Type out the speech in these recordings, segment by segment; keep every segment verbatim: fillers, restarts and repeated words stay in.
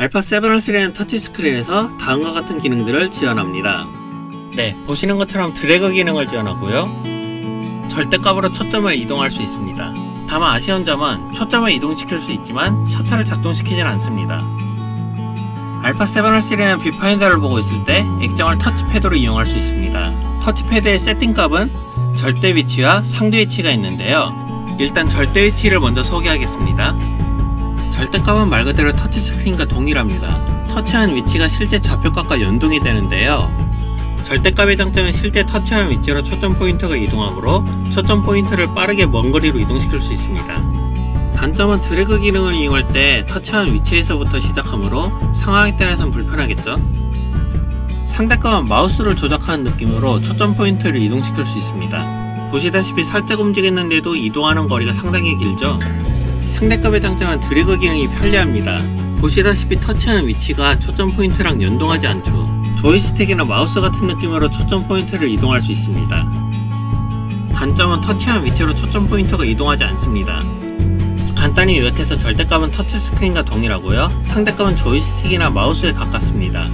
알파 세븐알쓰리는 터치스크린에서 다음과 같은 기능들을 지원합니다. 네, 보시는 것처럼 드래그 기능을 지원하고요. 절대값으로 초점을 이동할 수 있습니다. 다만 아쉬운 점은 초점을 이동시킬 수 있지만 셔터를 작동시키진 않습니다. 알파 세븐알쓰리는 뷰파인더를 보고 있을 때 액정을 터치패드로 이용할 수 있습니다. 터치패드의 세팅값은 절대 위치와 상대 위치가 있는데요. 일단 절대 위치를 먼저 소개하겠습니다. 절대값은 말 그대로 터치스크린과 동일합니다. 터치한 위치가 실제 좌표값과 연동이 되는데요. 절대값의 장점은 실제 터치한 위치로 초점 포인터가 이동하므로 초점 포인터를 빠르게 먼 거리로 이동시킬 수 있습니다. 단점은 드래그 기능을 이용할 때 터치한 위치에서부터 시작하므로 상황에 따라서는 불편하겠죠. 상대값은 마우스를 조작하는 느낌으로 초점 포인터를 이동시킬 수 있습니다. 보시다시피 살짝 움직였는데도 이동하는 거리가 상당히 길죠. 상대값의 장점은 드래그 기능이 편리합니다. 보시다시피 터치하는 위치가 초점 포인트랑 연동하지 않죠. 조이스틱이나 마우스 같은 느낌으로 초점 포인트를 이동할 수 있습니다. 단점은 터치한 위치로 초점 포인터가 이동하지 않습니다. 간단히 요약해서 절대값은 터치스크린과 동일하고요. 상대값은 조이스틱이나 마우스에 가깝습니다.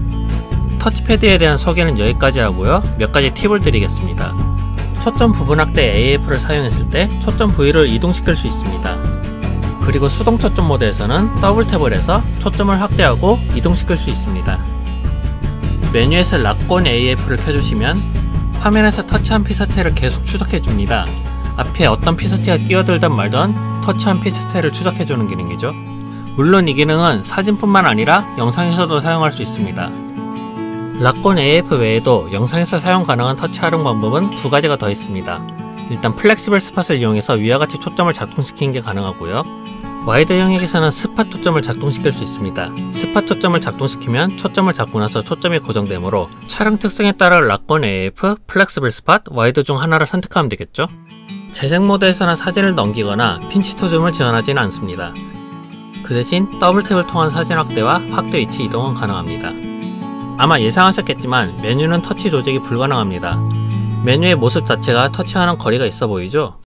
터치패드에 대한 소개는 여기까지 하고요. 몇 가지 팁을 드리겠습니다. 초점 부분 확대 에이에프를 사용했을 때 초점 부위를 이동시킬 수 있습니다. 그리고 수동 초점 모드에서는 더블 탭을 해서 초점을 확대하고 이동시킬 수 있습니다. 메뉴에서 락온 에이에프를 켜주시면 화면에서 터치한 피사체를 계속 추적해줍니다. 앞에 어떤 피사체가 끼어들던 말던 터치한 피사체를 추적해주는 기능이죠. 물론 이 기능은 사진뿐만 아니라 영상에서도 사용할 수 있습니다. 락온 에이에프 외에도 영상에서 사용 가능한 터치 활용 방법은 두 가지가 더 있습니다. 일단 플렉시블 스팟을 이용해서 위와 같이 초점을 작동시키는 게 가능하고요. 와이드 영역에서는 스팟 초점을 작동시킬 수 있습니다. 스팟 초점을 작동시키면 초점을 잡고 나서 초점이 고정되므로 촬영 특성에 따라 락온 에이에프, 플렉시블 스팟, 와이드 중 하나를 선택하면 되겠죠. 재생 모드에서는 사진을 넘기거나 핀치 투 줌을 지원하지는 않습니다. 그 대신 더블 탭을 통한 사진 확대와 확대 위치 이동은 가능합니다. 아마 예상하셨겠지만 메뉴는 터치 조작이 불가능합니다. 메뉴의 모습 자체가 터치하는 거리가 있어 보이죠?